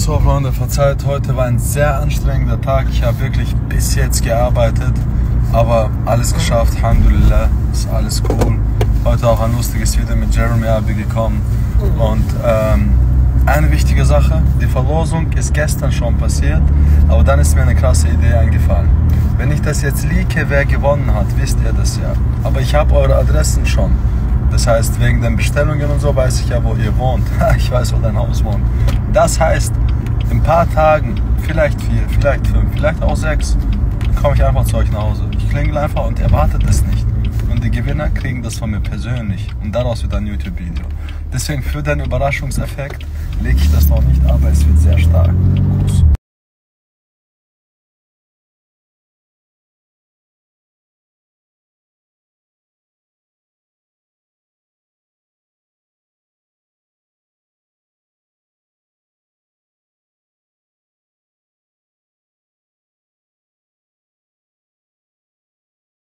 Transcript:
So Freunde, verzeiht, heute war ein sehr anstrengender Tag. Ich habe wirklich bis jetzt gearbeitet, aber alles geschafft, Alhamdulillah, ist alles cool. Heute auch ein lustiges Video mit Jeremy Abi gekommen. Und eine wichtige Sache, die Verlosung ist gestern schon passiert, aber dann ist mir eine krasse Idee eingefallen. Wenn ich das jetzt leake, wer gewonnen hat, wisst ihr das ja. Aber ich habe eure Adressen schon. Das heißt, wegen den Bestellungen und so weiß ich ja, wo ihr wohnt. Ich weiß, wo dein Haus wohnt. Das heißt, in ein paar Tagen, vielleicht 4, vielleicht 5, vielleicht auch 6, komme ich einfach zu euch nach Hause. Ich klingel einfach und erwartet es nicht. Und die Gewinner kriegen das von mir persönlich. Und daraus wird ein YouTube-Video. Deswegen für den Überraschungseffekt lege ich das noch nicht, aber es wird sehr stark.